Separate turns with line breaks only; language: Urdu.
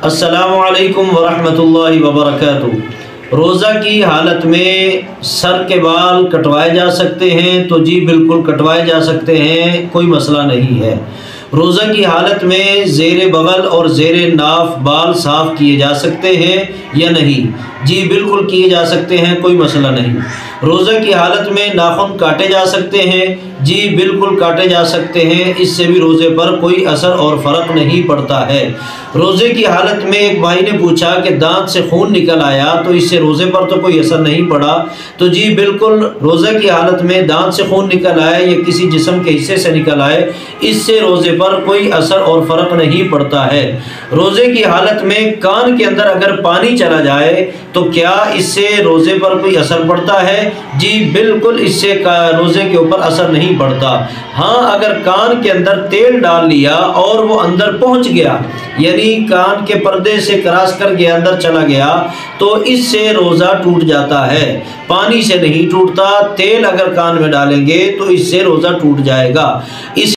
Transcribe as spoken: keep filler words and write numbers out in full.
السلام علیکم ورحمۃ اللہ وبرکاتہ۔ روزہ کی حالت میں سر کے بال کٹوائے جا سکتے ہیں؟ تو جی بالکل کٹوائے جا سکتے ہیں، کوئی مسئلہ نہیں ہے۔ روزہ کی حالت میں زیر بغل اور زیر ناف بال صاف کیے جا سکتے ہیں یا نہیں؟ جی بالکل کیے جا سکتے ہیں، کوئی مسئلہ نہیں۔ روزہ کی حالت میں ناخن کاٹے جا سکتے ہیں؟ جی بالکل کاٹے جا سکتے ہیں، اس سے بھی روزے پر کوئی اثر اور فرق نہیں پڑتا ہے۔ روزے کی حالت میں ایک بھائی نے پوچھا کہ دانت سے خون نکل آیا تو اس سے روزے پر تو کوئی اثر نہیں پڑا؟ تو جی بالکل، روزے کی حالت میں دانت سے خون نکل آئے یا کسی جسم کے حصے سے نکل آئے، اس سے روزے پر کوئی اثر اور فرق نہیں پڑتا ہے۔ روزے کی حالت میں کان کے اندر اگر پانی چلا جائے تو کیا اس سے روزے پر کوئی اثر پڑتا ہے؟ جی بالکل، اس سے روزے کے اوپر اثر نہیں پڑتا۔ ہاں، اگر کان کے اندر تیل ڈال لیا اور وہ اندر پہنچ گیا، یعنی کان کے پردے سے کراس کر کے اندر چلا گیا، تو اس سے روزہ ٹوٹ جاتا ہے۔ پانی سے نہیں ٹوٹتا، تیل اگر کان میں ڈالیں گے تو اس سے روزہ ٹوٹ جائے گا۔ اس